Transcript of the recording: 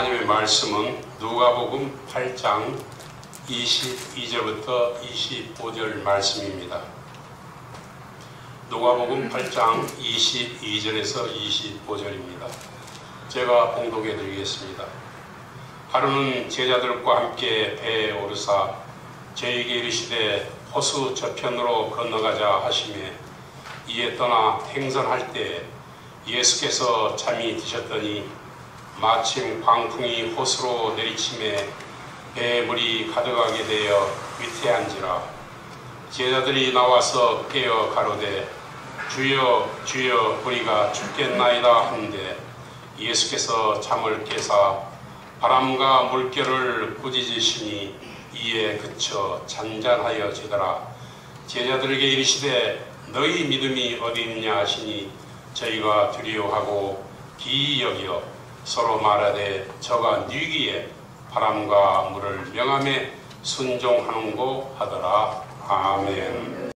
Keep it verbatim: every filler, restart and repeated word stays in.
하나님의 말씀은 누가복음 팔 장 이십이 절부터 이십오 절 말씀입니다. 누가복음 팔 장 이십이 절에서 이십오 절입니다. 제가 봉독해 드리겠습니다. 하루는 제자들과 함께 배에 오르사 저에게 이르시되 호수 저편으로 건너가자 하시매 이에 떠나 행선할 때 예수께서 잠이 드셨더니 마침 광풍이 호수로 내리침에 배에 물이 가득하게 되어 위태한지라. 제자들이 나와서 깨어 가로되 주여 주여 우리가 죽겠나이다 하는데 예수께서 잠을 깨사 바람과 물결을 꾸짖으시니 이에 그쳐 잔잔하여지더라. 제자들에게 이르시되 너희 믿음이 어디 있느냐 하시니 저희가 두려워하고 기이 여겨 서로 말하되 저가 뉘기에 바람과 물을 명함에 순종하는고 하더라. 아멘.